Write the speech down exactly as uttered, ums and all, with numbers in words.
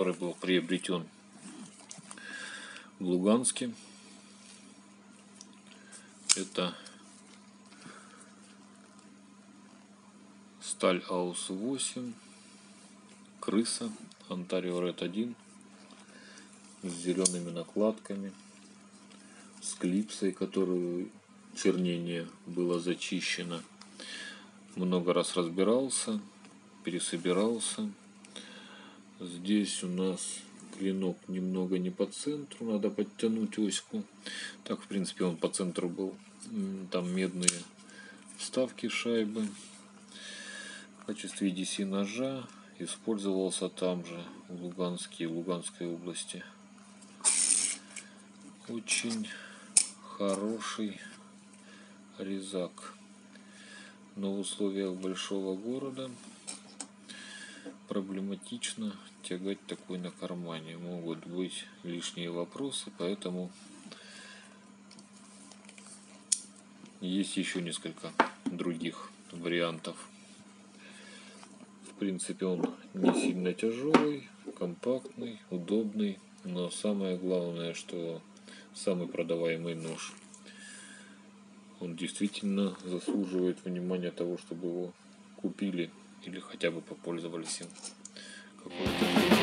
который был приобретен в Луганске. Это сталь АУС восемь, крыса, Ontario Red один с зелеными накладками, с клипсой, которую чернение было зачищено. Много раз разбирался, пересобирался. Здесь у нас клинок немного не по центру, надо подтянуть оську. Так, в принципе, он по центру был. Там медные вставки, шайбы. В качестве ди си ножа использовался там же, в Луганске, в Луганской области. Очень хороший резак. Но в условиях большого города проблематично тягать такой на кармане. Могут быть лишние вопросы, поэтому есть еще несколько других вариантов. В принципе, он не сильно тяжелый, компактный, удобный, но самое главное, что самый продаваемый нож. Он действительно заслуживает внимания того, чтобы его купили или хотя бы попользовались им. Какой-то